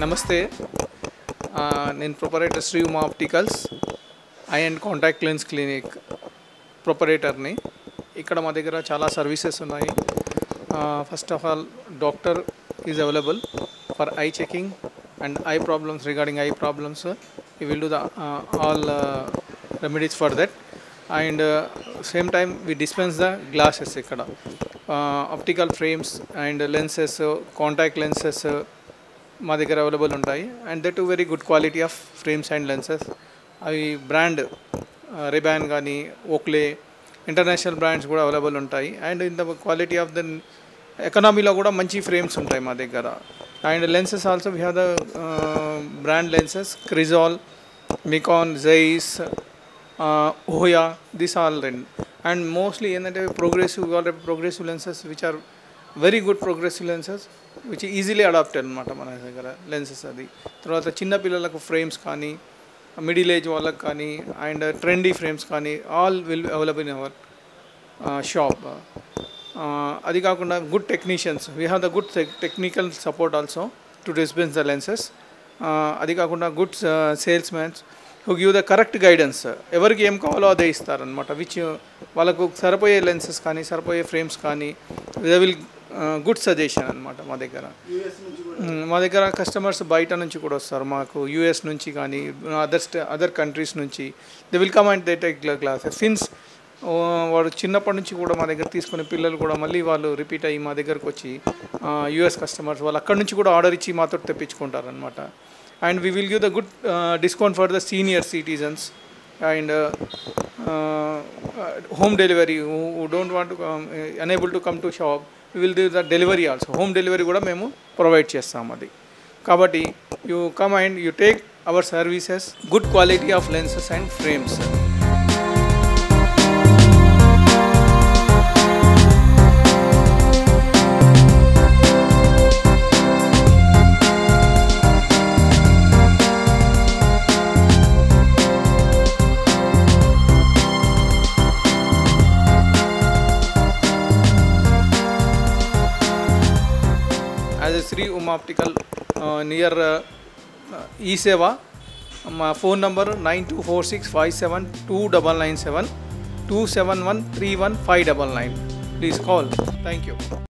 నమస్తే. నేను proprietor Shri Uma opticals eye and contact lens clinic ప్రొపరేటర్ని. ఇక్కడ మా దగ్గర చాలా సర్వీసెస్ ఉన్నాయి. First of all doctor is available for eye checking and eye problems. Regarding eye problems we will do the all remedies for that, and same time we dispense the glasses ikkada, optical frames and lenses, contact lenses మా దగ్గర available ఉంటాయి. And that very good quality of frames and lenses. అవి brand Ray Ban కానీ Oakley international brands కూడా available ఉంటాయి. And in the quality of the ఎకనామీలో కూడా మంచి ఫ్రేమ్స్ ఉంటాయి మా దగ్గర. And lenses also we have the brand lenses Crizal, Nikon, Zeiss, Hoya, this all trend. And mostly ఏంటంటే progressive lenses which are very good progressive lenses which easily adapted అనమాట మన దగ్గర లెన్సెస్. అది తర్వాత చిన్న పిల్లలకు ఫ్రేమ్స్ కానీ మిడిల్ ఏజ్ వాళ్ళకి కానీ అండ్ ట్రెండీ ఫ్రేమ్స్ కానీ all will available in our shop. అది కాకుండా good technicians, we have the good technical support also to dispense the lenses. అది కాకుండా good sales mans who give the correct guidance. ఎవరికి ఏం కావాలో అదే ఇస్తారనమాట. విచ్ వాళ్ళకు సరిపోయే లెన్సెస్ కానీ సరిపోయే ఫ్రేమ్స్ కానీ దే విల్ గుడ్ సజెషన్ అనమాట. మా దగ్గర కస్టమర్స్ బయట నుంచి కూడా వస్తారు. మాకు యూఎస్ నుంచి కానీ అదర్ కంట్రీస్ నుంచి they will come and they take classes. Since వాడు చిన్నప్పటి నుంచి కూడా మా దగ్గర తీసుకునే పిల్లలు కూడా మళ్ళీ వాళ్ళు రిపీట్ అయ్యి మా దగ్గరకు వచ్చి యూఎస్ కస్టమర్స్ వాళ్ళు అక్కడి నుంచి కూడా ఆర్డర్ ఇచ్చి మాతో తెప్పించుకుంటారనమాట. And we will give the good discount for the senior citizens and home delivery who don't want to unable to come to shop, we will do the delivery also. Home delivery కూడా మేము provide చేస్తాం. అది కాబట్టి you come and you take our services, good quality of lenses and frames. As a Sri Uma Optical near E-Seva, my phone number 9246572997 271315999. Please call. Thank you.